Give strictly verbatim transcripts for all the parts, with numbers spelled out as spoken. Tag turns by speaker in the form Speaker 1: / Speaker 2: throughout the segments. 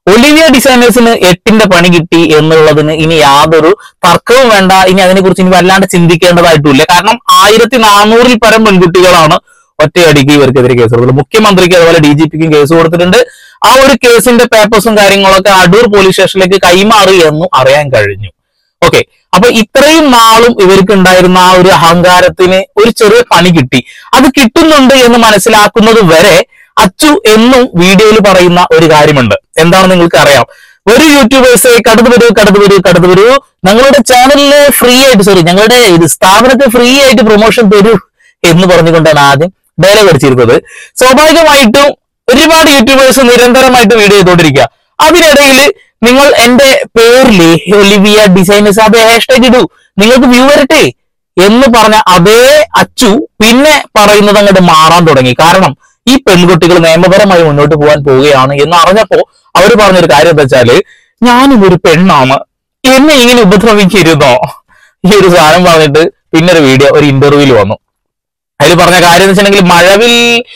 Speaker 1: Olivia ഡിസൈനേഴ്സിന് എട്ടിന്റെ പണി കിട്ടി എന്നുള്ളതിന് ഇനി യാതൊരു തർക്കവും വേണ്ട. ഇനി അതിനെക്കുറിച്ച് ഇനി വല്ലാണ്ട് ചിന്തിക്കേണ്ടതായിട്ടില്ല. കാരണം ആയിരത്തി നാനൂറിൽ പരം പെൺകുട്ടികളാണ് ഒറ്റയടിക്ക് ഇവർക്കെതിരെ കേസ് കൊടുത്തത്. മുഖ്യമന്ത്രിക്ക് അതുപോലെ ഡി ജി പിക്കും കേസ് കൊടുത്തിട്ടുണ്ട്. ആ ഒരു കേസിന്റെ പേപ്പേഴ്സും കാര്യങ്ങളൊക്കെ അടൂർ പോലീസ് സ്റ്റേഷനിലേക്ക് കൈമാറി എന്നും അറിയാൻ കഴിഞ്ഞു. ഓക്കെ, അപ്പൊ ഇത്രയും നാളും ഇവർക്ക് ഉണ്ടായിരുന്ന ആ ഒരു അഹങ്കാരത്തിന് ഒരു ചെറിയ പണി കിട്ടി. അത് കിട്ടുന്നുണ്ട് എന്ന് മനസ്സിലാക്കുന്നത് വരെ അച്ചു എന്നും വീഡിയോയിൽ പറയുന്ന ഒരു കാര്യമുണ്ട്. എന്താണ് നിങ്ങൾക്ക് അറിയാം? ഒരു യൂട്യൂബേഴ്സ് കടന്നു വരൂ കടന്നു വരൂ കടന്നു വരൂ ഞങ്ങളുടെ ചാനലില് ഫ്രീ ആയിട്ട് സോറി ഞങ്ങളുടെ ഇത് സ്ഥാപനത്തെ ഫ്രീ ആയിട്ട് പ്രൊമോഷൻ തരൂ എന്ന് പറഞ്ഞുകൊണ്ടാണ് ആദ്യം ഡയലോഗ് അടിച്ചിരുന്നത്. സ്വാഭാവികമായിട്ടും ഒരുപാട് യൂട്യൂബേഴ്സ് നിരന്തരമായിട്ട് വീഡിയോ ചെയ്തുകൊണ്ടിരിക്കുക. അതിനിടയിൽ നിങ്ങൾ എന്റെ പേരില് ഒലിവിയ ഡിസൈനേഴ്സ് അതേ ഹാഷ്ടാഗ് ഇടൂ, നിങ്ങൾക്ക് വ്യൂ വരട്ടെ എന്ന് പറഞ്ഞ അതേ അച്ചു പിന്നെ പറയുന്നത് അങ്ങോട്ട് മാറാൻ തുടങ്ങി. കാരണം ഈ പെൺകുട്ടികൾ നിയമപരമായി മുന്നോട്ട് പോകാൻ പോവുകയാണ് എന്ന് അറിഞ്ഞപ്പോ അവർ പറഞ്ഞൊരു കാര്യം എന്താ വെച്ചാല്, ഞാനും ഒരു പെണ്ണാണ്, എന്നെ ഇങ്ങനെ ഉപദ്രവിക്കരുതോ ഈ ഒരു സാധനം പറഞ്ഞിട്ട് പിന്നെ ഒരു വീഡിയോ ഒരു ഇന്റർവ്യൂവിൽ വന്നു. അതിൽ പറഞ്ഞ കാര്യം എന്ന് വെച്ചിട്ടുണ്ടെങ്കിൽ മഴവിൽ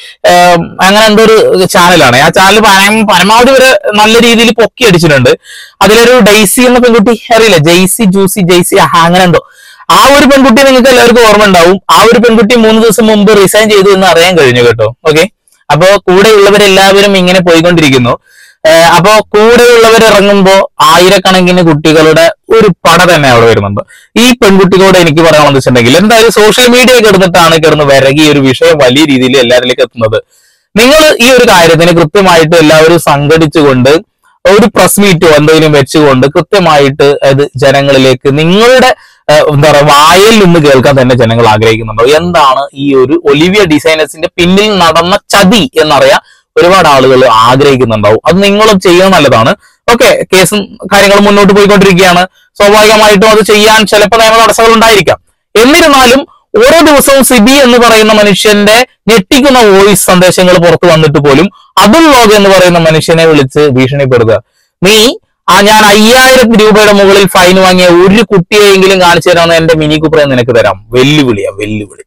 Speaker 1: അങ്ങനെ എന്തോ ഒരു ചാനലാണ്. ആ ചാനൽ പരമാവധി വരെ നല്ല രീതിയിൽ പൊക്കി അടിച്ചിട്ടുണ്ട്. അതിലൊരു ഡെയ്സി എന്ന പെൺകുട്ടി അറിയില്ല, ജെയ്സി ജൂസി ജെയ്സി അങ്ങനെ എന്തോ, ആ ഒരു പെൺകുട്ടി നിങ്ങൾക്ക് എല്ലാവർക്കും ഓർമ്മ ഉണ്ടാവും. ആ ഒരു പെൺകുട്ടി മൂന്ന് ദിവസം മുമ്പ് റിസൈൻ ചെയ്തു എന്ന് അറിയാൻ കഴിഞ്ഞു കേട്ടോ. ഓക്കെ, അപ്പോ കൂടെയുള്ളവരെല്ലാവരും ഇങ്ങനെ പോയിക്കൊണ്ടിരിക്കുന്നു. അപ്പോ കൂടെയുള്ളവർ ഇറങ്ങുമ്പോ ആയിരക്കണക്കിന് കുട്ടികളുടെ ഒരു പട തന്നെ അവിടെ വരുന്നുണ്ട്. ഈ പെൺകുട്ടികളോട് എനിക്ക് പറയാമെന്ന് വെച്ചിട്ടുണ്ടെങ്കിൽ എന്തായാലും സോഷ്യൽ മീഡിയ കിടന്നിട്ടാണ് കിടന്ന് വിരകി ഒരു വിഷയം വലിയ രീതിയിൽ എല്ലാവരിലേക്ക് എത്തുന്നത്. നിങ്ങൾ ഈ ഒരു കാര്യത്തിന് കൃത്യമായിട്ട് എല്ലാവരും സംഘടിച്ചുകൊണ്ട് ഒരു പ്രസ് മീറ്റോ എന്തെങ്കിലും വെച്ചുകൊണ്ട് കൃത്യമായിട്ട് അത് ജനങ്ങളിലേക്ക് നിങ്ങളുടെ എന്താ പറയുക വായിൽ നിന്ന് കേൾക്കാൻ തന്നെ ജനങ്ങൾ ആഗ്രഹിക്കുന്നുണ്ടോ? എന്താണ് ഈ ഒരു ഒലിവിയ ഡിസൈനേഴ്സിന്റെ പിന്നിൽ നടന്ന ചതി എന്നറിയാൻ ഒരുപാട് ആളുകൾ ആഗ്രഹിക്കുന്നുണ്ടാവും. അത് നിങ്ങളും ചെയ്യുന്നത് നല്ലതാണ്. ഓക്കെ, കേസും കാര്യങ്ങളും മുന്നോട്ട് പോയിക്കൊണ്ടിരിക്കുകയാണ്. സ്വാഭാവികമായിട്ടും അത് ചെയ്യാൻ ചിലപ്പോൾ നിയമ തടസ്സങ്ങൾ ഉണ്ടായിരിക്കാം. എന്നിരുന്നാലും ഓരോ ദിവസവും സിബി എന്ന് പറയുന്ന മനുഷ്യന്റെ ഞെട്ടിക്കുന്ന വോയിസ് സന്ദേശങ്ങൾ പുറത്തു വന്നിട്ട് പോലും അതുൽ ലോഗ് എന്ന് പറയുന്ന മനുഷ്യനെ വിളിച്ച് ഭീഷണിപ്പെടുത്തുക. നീ ആ ഞാൻ അയ്യായിരം രൂപയുടെ മുകളിൽ ഫൈൻ വാങ്ങിയ ഒരു കുട്ടിയെങ്കിലും കാണിച്ചു തരാമെന്ന് എന്റെ മിനി കൂപ്പറെ നിനക്ക് തരാം. വെല്ലുവിളിയാ വെല്ലുവിളി.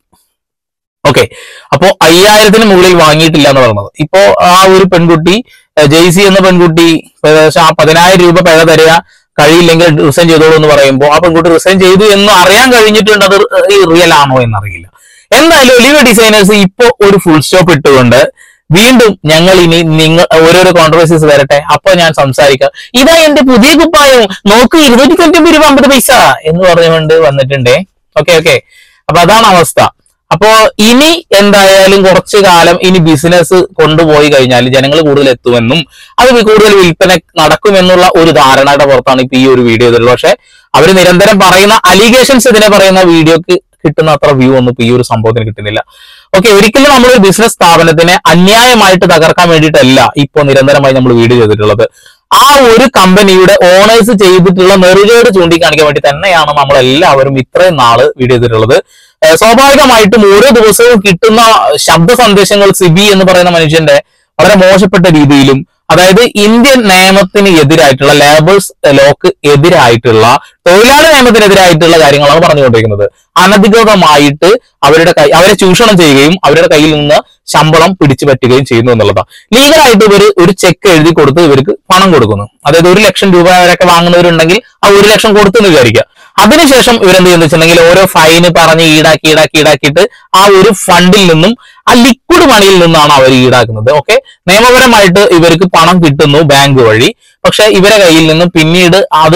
Speaker 1: ഓക്കെ, അപ്പോ അയ്യായിരത്തിന് മുകളിൽ വാങ്ങിയിട്ടില്ല എന്ന് പറയുന്നത്. ഇപ്പോ ആ ഒരു പെൺകുട്ടി ജെയ്സി എന്ന പെൺകുട്ടി ഏകദേശം ആ പതിനായിരം രൂപ പിഴ തരിക കഴിയില്ലെങ്കിൽ റിസൈൻ ചെയ്തോളൂ എന്ന് പറയുമ്പോൾ ആ പെൺകുട്ടി റിസൈൻ ചെയ്തു എന്ന് അറിയാൻ കഴിഞ്ഞിട്ടുണ്ട്. അത് റിയൽ ആണോ എന്നറിയില്ല. എന്തായാലും ഒലിവിയ ഡിസൈനേഴ്സ് ഇപ്പോ ഒരു ഫുൾ സ്റ്റോപ്പ് ഇട്ടുകൊണ്ട് വീണ്ടും ഞങ്ങൾ ഇനി നിങ്ങൾ ഓരോരോ കോൺട്രവേഴ്സീസ് വരട്ടെ, അപ്പൊ ഞാൻ സംസാരിക്കാം. ഇതാ എന്റെ പുതിയ കുപ്പായം നോക്കൂ, ഇരുന്നൂറ്റി തൊണ്ണൂറ്റി രൂപ അമ്പത് പൈസ എന്ന് പറഞ്ഞുകൊണ്ട് വന്നിട്ടുണ്ടേ. ഓക്കെ ഓക്കെ അപ്പൊ അതാണ് അവസ്ഥ. അപ്പോ ഇനി എന്തായാലും കുറച്ചു കാലം ഇനി ബിസിനസ് കൊണ്ടുപോയി കഴിഞ്ഞാൽ ജനങ്ങൾ കൂടുതൽ എത്തുമെന്നും അത് കൂടുതൽ വിൽപ്പന നടക്കുമെന്നുള്ള ഒരു ധാരണയുടെ പുറത്താണ് ഇപ്പൊ ഈ ഒരു വീഡിയോ ചെയ്തിട്ടുള്ളത്. പക്ഷെ അവർ നിരന്തരം പറയുന്ന അലിഗേഷൻസ് ഇതിനെ പറയുന്ന വീഡിയോക്ക് കിട്ടുന്ന അത്ര വ്യൂ ഒന്നും ഇപ്പൊ ഈ ഒരു സംഭവത്തിന് കിട്ടുന്നില്ല. ഓക്കെ, ഒരിക്കലും നമ്മളൊരു ബിസിനസ് സ്ഥാപനത്തിനെ അന്യായമായിട്ട് തകർക്കാൻ വേണ്ടിയിട്ടല്ല ഇപ്പൊ നിരന്തരമായി നമ്മൾ വീഡിയോ ചെയ്തിട്ടുള്ളത്. ആ ഒരു കമ്പനിയുടെ ഓണേഴ്സ് ചെയ്തിട്ടുള്ള നെറുകേട് ചൂണ്ടിക്കാണിക്കാൻ വേണ്ടി തന്നെയാണ് നമ്മളെല്ലാവരും ഇത്രയും നാള് വീഡിയോ ചെയ്തിട്ടുള്ളത്. സ്വാഭാവികമായിട്ടും ഓരോ ദിവസവും കിട്ടുന്ന ശബ്ദ സന്ദേശങ്ങൾ സിബി എന്ന് പറയുന്ന മനുഷ്യന്റെ വളരെ മോശപ്പെട്ട രീതിയിലും, അതായത് ഇന്ത്യൻ നിയമത്തിന് എതിരായിട്ടുള്ള ലേബേഴ്സ് ലോക്ക് എതിരായിട്ടുള്ള തൊഴിലാളി നിയമത്തിനെതിരായിട്ടുള്ള കാര്യങ്ങളാണ് പറഞ്ഞുകൊണ്ടിരിക്കുന്നത്. അനധികൃതമായിട്ട് അവരുടെ കൈ അവരെ ചൂഷണം ചെയ്യുകയും അവരുടെ കയ്യിൽ നിന്ന് ശമ്പളം പിടിച്ചു പറ്റുകയും ചെയ്യുന്നു എന്നുള്ളതാണ്. ലീഗലായിട്ട് ഇവർ ഒരു ചെക്ക് എഴുതി കൊടുത്ത് ഇവർക്ക് പണം കൊടുക്കുന്നു. അതായത് ഒരു ലക്ഷം രൂപ വരെയൊക്കെ വാങ്ങുന്നവരുണ്ടെങ്കിൽ ആ ഒരു ലക്ഷം കൊടുത്തെന്ന് വിചാരിക്കുക. അതിനുശേഷം ഇവരെന്ത് ചെയ്യുന്ന വെച്ചിട്ടുണ്ടെങ്കിൽ ഓരോ ഫൈന് പറഞ്ഞ് ഈടാക്കി ഈടാക്കി ഈടാക്കിയിട്ട് ആ ഒരു ഫണ്ടിൽ നിന്നും ആ ലിക്വിഡ് മണിയിൽ നിന്നാണ് അവർ ഈടാക്കുന്നത്. ഓക്കെ, നിയമപരമായിട്ട് ഇവർക്ക് പണം കിട്ടുന്നു ബാങ്ക് വഴി. പക്ഷെ ഇവരെ കയ്യിൽ നിന്നും പിന്നീട് അത്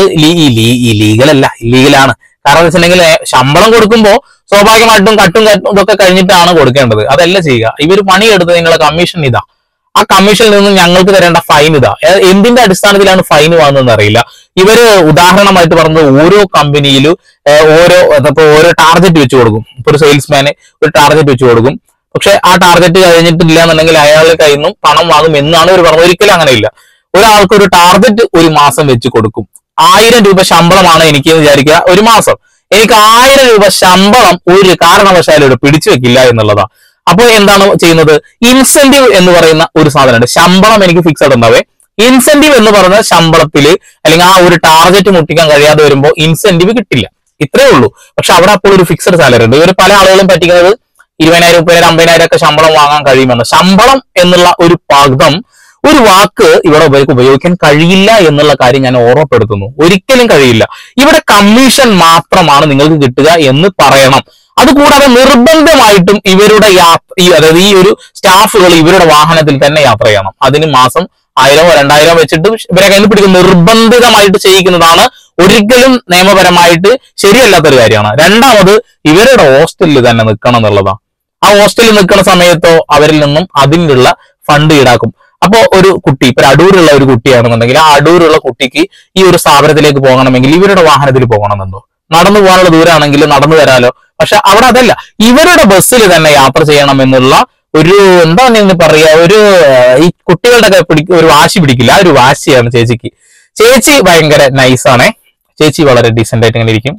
Speaker 1: ലീഗലല്ല, ഇല്ലീഗലാണ്. കാരണം എന്ന് വെച്ചിട്ടുണ്ടെങ്കിൽ ശമ്പളം കൊടുക്കുമ്പോൾ സ്വാഭാവികമായിട്ടും കട്ടും കട്ടും ഇതൊക്കെ കഴിഞ്ഞിട്ടാണ് കൊടുക്കേണ്ടത്. അതല്ല ചെയ്യുക. ഇവർ പണിയെടുത്ത് നിങ്ങളെ കമ്മീഷൻ ഇതാ, ആ കമ്മീഷനിൽ നിന്ന് ഞങ്ങൾക്ക് തരേണ്ട ഫൈൻ ഇതാ. എന്തിന്റെ അടിസ്ഥാനത്തിലാണ് ഫൈൻ വാങ്ങുന്നതെന്ന് അറിയില്ല. ഇവര് ഉദാഹരണമായിട്ട് പറഞ്ഞത് ഓരോ കമ്പനിയിലും ഓരോ ഇപ്പൊ ഓരോ ടാർഗറ്റ് വെച്ച് കൊടുക്കും. ഇപ്പൊ ഒരു സെയിൽസ്മാന് ഒരു ടാർഗറ്റ് വെച്ച് കൊടുക്കും. പക്ഷെ ആ ടാർഗറ്റ് കഴിഞ്ഞിട്ടില്ല എന്നുണ്ടെങ്കിൽ അയാളുടെ കയ്യിൽ നിന്നും പണം വാങ്ങും എന്നാണ് ഇവർ പറഞ്ഞത്. ഒരിക്കലും അങ്ങനെയില്ല. ഒരാൾക്ക് ഒരു ടാർഗറ്റ് ഒരു മാസം വെച്ച് കൊടുക്കും. ആയിരം രൂപ ശമ്പളമാണ് എനിക്ക് വിചാരിക്കുക ഒരു മാസം. എനിക്ക് ആയിരം രൂപ ശമ്പളം ഒരു കാരണവശാലും ഇവിടെ പിടിച്ചു വെക്കില്ല എന്നുള്ളതാ. അപ്പൊ എന്താണ് ചെയ്യുന്നത്? ഇൻസെന്റീവ് എന്ന് പറയുന്ന ഒരു സാധനമുണ്ട്. ശമ്പളം എനിക്ക് ഫിക്സഡ് ഉണ്ടാവേ. ഇൻസെന്റീവ് എന്ന് പറയുന്ന ശമ്പളത്തിൽ അല്ലെങ്കിൽ ആ ഒരു ടാർഗറ്റ് മുട്ടിക്കാൻ കഴിയാതെ വരുമ്പോൾ ഇൻസെന്റീവ് കിട്ടില്ല. ഇത്രയേ ഉള്ളൂ. പക്ഷെ അവിടെ അപ്പോൾ ഒരു ഫിക്സഡ് സാലറി ഉണ്ട്. ഇവർ പല ആളുകളും പറ്റിക്കുന്നത് ഇരുപതിനായിരം മുപ്പതിനായിരം അമ്പതിനായിരം ഒക്കെ ശമ്പളം വാങ്ങാൻ കഴിയുമെന്ന്. ശമ്പളം എന്നുള്ള ഒരു പദം ഒരു വാക്ക് ഇവിടെ ഇവർക്ക് ഉപയോഗിക്കാൻ കഴിയില്ല എന്നുള്ള കാര്യം ഞാൻ ഓർമ്മപ്പെടുത്തുന്നു. ഒരിക്കലും കഴിയില്ല. ഇവിടെ കമ്മീഷൻ മാത്രമാണ് നിങ്ങൾക്ക് കിട്ടുക എന്ന് പറയണം. അതുകൂടാതെ നിർബന്ധമായിട്ടും ഇവരുടെ യാത്ര അതായത് ഈ ഒരു സ്റ്റാഫുകൾ ഇവരുടെ വാഹനത്തിൽ തന്നെ യാത്ര ചെയ്യണം. അതിന് മാസം ആയിരമോ രണ്ടായിരമോ വെച്ചിട്ട് ഇവരെ കയ്യിൽ പിടിക്കും. നിർബന്ധിതമായിട്ട് ചെയ്യിക്കുന്നതാണ്. ഒരിക്കലും നിയമപരമായിട്ട് ശരിയല്ലാത്തൊരു കാര്യമാണ്. രണ്ടാമത് ഇവരുടെ ഹോസ്റ്റലിൽ തന്നെ നിൽക്കണം എന്നുള്ളതാണ്. ആ ഹോസ്റ്റലിൽ നിൽക്കുന്ന സമയത്തോ അവരിൽ നിന്നും അതിനുള്ള ഫണ്ട് ഈടാക്കും. അപ്പോ ഒരു കുട്ടി ഇപ്പൊ അടൂരുള്ള ഒരു കുട്ടിയാണെന്നുണ്ടെങ്കിൽ ആ അടൂരുള്ള കുട്ടിക്ക് ഈ ഒരു സ്ഥാപനത്തിലേക്ക് പോകണമെങ്കിൽ ഇവരുടെ വാഹനത്തിൽ പോകണമെന്നുണ്ടോ? നടന്നു പോകാനുള്ള ദൂരമാണെങ്കിൽ നടന്നു വരാലോ. പക്ഷെ അവിടെ അതല്ല, ഇവരുടെ ബസ്സിൽ തന്നെ യാത്ര ചെയ്യണം എന്നുള്ള ഒരു എന്താന്ന് പറയാ, ഒരു ഈ കുട്ടികളുടെ ഒക്കെ പിടി ഒരു വാശി പിടിക്കില്ല. ആ ഒരു വാശിയാണ് ചേച്ചിക്ക്. ചേച്ചി ഭയങ്കര നൈസാണേ. ചേച്ചി വളരെ ഡീസെന്റ് ആയിട്ട് ഇങ്ങനെ ഇരിക്കും.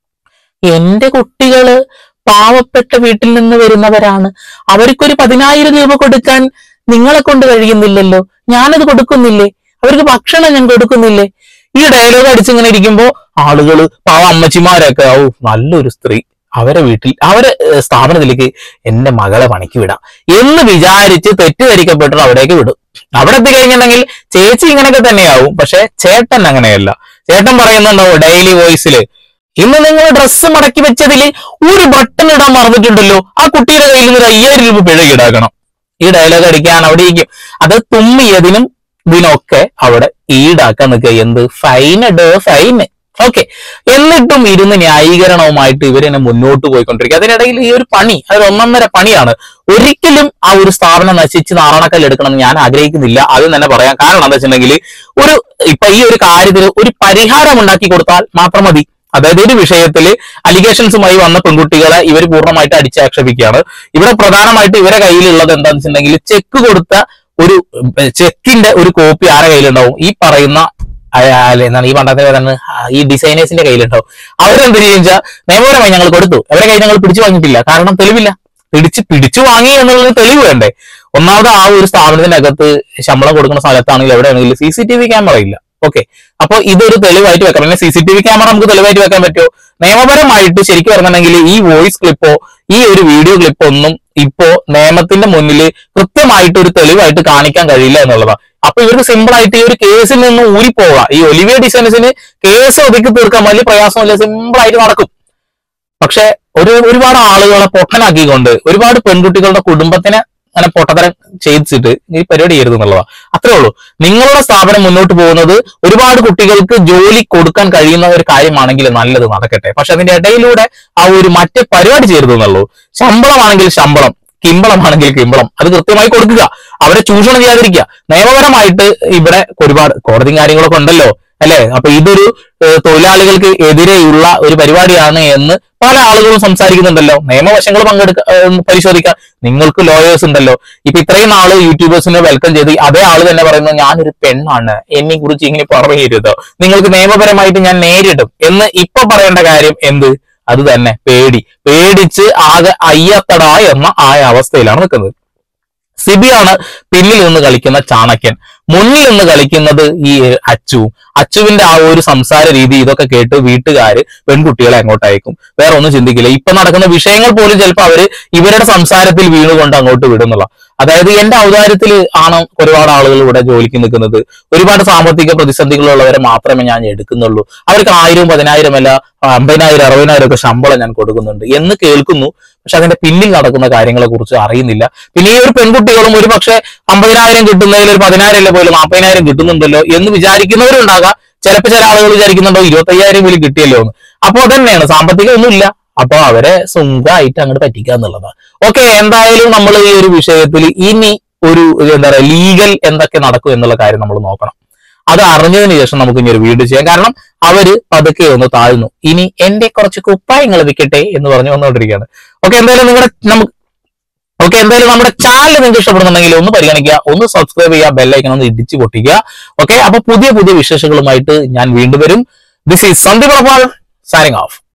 Speaker 1: എന്റെ കുട്ടികള് പാവപ്പെട്ട വീട്ടിൽ നിന്ന് വരുന്നവരാണ്, അവർക്കൊരു പതിനായിരം രൂപ കൊടുക്കാൻ നിങ്ങളെ കൊണ്ട് കഴിയുന്നില്ലല്ലോ, ഞാനത് കൊടുക്കുന്നില്ലേ, അവർക്ക് ഭക്ഷണം ഞാൻ കൊടുക്കുന്നില്ലേ. ഈ ഡയലോഗ് അടിച്ചിങ്ങനെ ഇരിക്കുമ്പോ ആളുകള് പാവ അമ്മച്ചിമാരൊക്കെ ഓ നല്ലൊരു സ്ത്രീ, അവരെ വീട്ടിൽ അവരെ സ്ഥാപനത്തിലേക്ക് എന്റെ മകളെ പണിക്ക് വിടാം എന്ന് വിചാരിച്ച് തെറ്റിദ്ധരിക്കപ്പെട്ട് അവിടേക്ക് വിടും. അവിടെ എത്തി കഴിഞ്ഞിട്ടുണ്ടെങ്കിൽ ചേച്ചി ഇങ്ങനെയൊക്കെ തന്നെയാവും. പക്ഷെ ചേട്ടൻ അങ്ങനെയല്ല. ചേട്ടൻ പറയുന്നുണ്ടാവും ഡെയിലി വോയിസില്, ഇന്ന് നിങ്ങൾ ഡ്രസ്സ് മടക്കി വെച്ചതിൽ ഒരു ബട്ടൺ ഇടാൻ മറന്നിട്ടുണ്ടല്ലോ, ആ കുട്ടിയുടെ കയ്യിൽ നിന്ന് ഒരു അയ്യായിരം രൂപ പിഴ ഈടാക്കണം. ഈ ഡയലോഗ് അടിക്കാൻ അവിടെ ഇരിക്കും. അത് തുമ്മിയതിനും ഇതിനൊക്കെ അവിടെ ഈടാക്കാൻ നിൽക്കുക. എന്ത് ഫൈന് ഡോ ഫൈന്. ഓക്കെ, എന്നിട്ടും ഇരുന്ന് ന്യായീകരണവുമായിട്ട് ഇവരെന്നെ മുന്നോട്ട് പോയിക്കൊണ്ടിരിക്കുക. അതിനിടയിൽ ഈ ഒരു പണി അത് ഒന്നൊന്നര പണിയാണ്. ഒരിക്കലും ആ ഒരു സ്ഥാപനം നശിച്ച് നാറാണക്കല്ല് എടുക്കണം ഞാൻ ആഗ്രഹിക്കുന്നില്ല. അത് തന്നെ പറയാം. കാരണം എന്താ വെച്ചിട്ടുണ്ടെങ്കിൽ ഒരു ഇപ്പൊ ഈ ഒരു കാര്യത്തിൽ ഒരു പരിഹാരം ഉണ്ടാക്കി കൊടുത്താൽ മാത്രം മതി. അതായത് ഒരു വിഷയത്തിൽ അലിഗേഷൻസുമായി വന്ന പെൺകുട്ടികളെ ഇവർ പൂർണ്ണമായിട്ട് അടിച്ചാക്ഷേപിക്കുകയാണ്. ഇവിടെ പ്രധാനമായിട്ട് ഇവരെ കയ്യിലുള്ളത് എന്താണെന്ന് വെച്ചിട്ടുണ്ടെങ്കിൽ ചെക്ക് കൊടുത്ത ഒരു ചെക്കിന്റെ ഒരു കോപ്പി ആരെ കയ്യിലുണ്ടാവും? ഈ പറയുന്ന എന്താണ് ഈ പണ്ടത്തെ ഏതാണ് ഈ ഡിസൈനേഴ്സിന്റെ കയ്യിലുണ്ടാവും. അവരെന്ത് ചെയ്യുക, നിയമപരമായി ഞങ്ങൾ കൊടുത്തു, അവരെ കയ്യിൽ ഞങ്ങൾ പിടിച്ചു വാങ്ങിയിട്ടില്ല. കാരണം തെളിവില്ല. പിടിച്ച് പിടിച്ചു വാങ്ങി എന്നുള്ളത് തെളിവ് വേണ്ടേ? ഒന്നാമത് ആ ഒരു സ്ഥാപനത്തിനകത്ത് ശമ്പളം കൊടുക്കുന്ന സ്ഥലത്താണെങ്കിൽ എവിടെയാണെങ്കിലും C C T V camera ഇല്ല. ഓക്കെ, അപ്പൊ ഇതൊരു തെളിവായിട്ട് വെക്കാം. പിന്നെ C C T V camera നമുക്ക് തെളിവായിട്ട് വെക്കാൻ പറ്റുമോ? നിയമപരമായിട്ട് ശരിക്കും പറഞ്ഞിട്ടുണ്ടെങ്കിൽ ഈ വോയിസ് ക്ലിപ്പോ ഈ ഒരു വീഡിയോ ക്ലിപ്പോ ഒന്നും ഇപ്പോ നിയമത്തിന്റെ മുന്നിൽ കൃത്യമായിട്ട് ഒരു തെളിവായിട്ട് കാണിക്കാൻ കഴിയില്ല എന്നുള്ളതാണ്. അപ്പൊ ഇവർക്ക് സിമ്പിൾ ആയിട്ട് ഈ ഒരു കേസിൽ നിന്ന് ഊരിപ്പോവാം. ഈ ഒലിവിയ ഡിസൈനസിന് കേസ് ഒതുക്കി തീർക്കാൻ വലിയ പ്രയാസമില്ല, സിമ്പിൾ ആയിട്ട് നടക്കും. പക്ഷെ ഒരു ഒരുപാട് ആളുകളെ പൊട്ടനാക്കിക്കൊണ്ട് ഒരുപാട് പെൺകുട്ടികളുടെ കുടുംബത്തിനെ അങ്ങനെ പൊട്ടത്തരം ചെയ്യിച്ചിട്ട് ഈ പരിപാടി ചെയ്യരുത് എന്നുള്ളതാണ്. അത്രേ ഉള്ളൂ. നിങ്ങളുടെ സ്ഥാപനം മുന്നോട്ട് പോകുന്നത് ഒരുപാട് കുട്ടികൾക്ക് ജോലി കൊടുക്കാൻ കഴിയുന്ന ഒരു കാര്യമാണെങ്കിൽ നല്ലത് നടക്കട്ടെ. പക്ഷെ അതിന്റെ ഇടയിലൂടെ ആ ഒരു മറ്റേ പരിപാടി ചെയ്യരുത് എന്നുള്ളൂ. ശമ്പളമാണെങ്കിൽ ശമ്പളം, കിമ്പളമാണെങ്കിൽ കിമ്പളം, അത് കൃത്യമായി കൊടുക്കുക. അവരെ ചൂഷണം ചെയ്യാതിരിക്കുക. നിയമപരമായിട്ട് ഇവിടെ ഒരുപാട് കോടതിയും കാര്യങ്ങളൊക്കെ ഉണ്ടല്ലോ അല്ലെ. അപ്പൊ ഇതൊരു തൊഴിലാളികൾക്ക് എതിരെയുള്ള ഒരു പരിപാടിയാണ് എന്ന് പല ആളുകളും സംസാരിക്കുന്നുണ്ടല്ലോ. നിയമവശങ്ങൾ പങ്കെടുക്ക പരിശോധിക്കാം. നിങ്ങൾക്ക് ലോയേഴ്സ് ഉണ്ടല്ലോ. ഇപ്പൊ ഇത്രയും നാള് യൂട്യൂബേഴ്സിനെ വെൽക്കം ചെയ്ത് അതേ ആള് തന്നെ പറയുന്നത് ഞാനൊരു പെണ്ണാണ്, എന്നെ കുറിച്ച് ഇങ്ങനെ പറയരുതോ, നിങ്ങൾക്ക് നിയമപരമായിട്ട് ഞാൻ നേരിടും എന്ന് ഇപ്പൊ പറയേണ്ട കാര്യം എന്ത്? അത് തന്നെ പേടി. പേടിച്ച് ആകെ അയ്യത്തട എന്ന ആ അവസ്ഥയിലാണ് നിൽക്കുന്നത്. സിബിയാണ് പിന്നിൽ നിന്ന് കളിക്കുന്ന ചാണക്യൻ, മുന്നിൽ നിന്ന് കളിക്കുന്നത് ഈ അച്ചു. അച്ചുവിന്റെ ആ ഒരു സംസാര രീതി ഇതൊക്കെ കേട്ട് വീട്ടുകാര് പെൺകുട്ടികളെ അങ്ങോട്ട് അയക്കും. വേറെ ഒന്നും ചിന്തിക്കില്ല. ഇപ്പൊ നടക്കുന്ന വിഷയങ്ങൾ പോലും ചിലപ്പോൾ അവര് ഇവരുടെ സംസാരത്തിൽ വീണുകൊണ്ട് അങ്ങോട്ട് വിടുന്നുള്ള. അതായത് എന്റെ ഔദാര്യത്തിൽ ആണ് ഒരുപാട് ആളുകൾ ഇവിടെ ജോലിക്ക് നിൽക്കുന്നത്. ഒരുപാട് സാമ്പത്തിക പ്രതിസന്ധികളുള്ളവരെ മാത്രമേ ഞാൻ എടുക്കുന്നുള്ളൂ. അവർക്ക് ആയിരവും പതിനായിരം അല്ല അമ്പതിനായിരം അറുപതിനായിരം ഒക്കെ ശമ്പളം ഞാൻ കൊടുക്കുന്നുണ്ട് എന്ന് കേൾക്കുന്നു. പക്ഷെ അതിന്റെ പിന്നിൽ നടക്കുന്ന കാര്യങ്ങളെ കുറിച്ച് അറിയുന്നില്ല. പിന്നെ ഈ ഒരു പെൺകുട്ടികളും ഒരു പക്ഷെ അമ്പതിനായിരം കിട്ടുന്നതിൽ ഒരു പതിനായിരം അല്ല പോലും നാൽപ്പതിനായിരം കിട്ടുന്നുണ്ടല്ലോ എന്ന് വിചാരിക്കുന്നവരുണ്ടാകാം. ചിലപ്പോൾ ചില ആളുകൾ വിചാരിക്കുന്നുണ്ടോ ഇരുപത്തയ്യായിരം പോലും കിട്ടിയല്ലോ എന്ന്. അപ്പൊ അതന്നെയാണ്, സാമ്പത്തികം ഒന്നുമില്ല. അപ്പൊ അവരെ സ്വന്തമായിട്ട് അങ്ങോട്ട് പറ്റിക്കുക എന്നുള്ളതാണ്. ഓക്കെ, എന്തായാലും നമ്മൾ ഈ ഒരു വിഷയത്തിൽ ഇനി ഒരു എന്താ പറയുക ലീഗൽ എന്തൊക്കെ നടക്കും എന്നുള്ള കാര്യം നമ്മൾ നോക്കണം. അത് അറിഞ്ഞതിന് ശേഷം നമുക്ക് ഇനി ഒരു വീഡിയോ ചെയ്യാം. കാരണം അവര് പതുക്കെ ഒന്ന് താഴ്ന്നു. ഇനി എന്റെ കുറച്ച് കുപ്പായങ്ങൾ വിൽക്കട്ടെ എന്ന് പറഞ്ഞു വന്നുകൊണ്ടിരിക്കുകയാണ്. ഓക്കെ, എന്തായാലും നിങ്ങളുടെ നമുക്ക് ഓക്കെ എന്തായാലും നമ്മുടെ ചാനൽ നിങ്ങൾക്ക് ഇഷ്ടപ്പെടുന്നുണ്ടെങ്കിൽ ഒന്ന് പരിഗണിക്കുക, ഒന്ന് സബ്സ്ക്രൈബ് ചെയ്യുക, ബെല്ലൈക്കൺ ഒന്ന് ഇടിച്ചു പൊട്ടിക്കുക. ഓക്കെ, അപ്പൊ പുതിയ പുതിയ വിശേഷങ്ങളുമായിട്ട് ഞാൻ വീണ്ടും വരും. This is Sandeep signing of.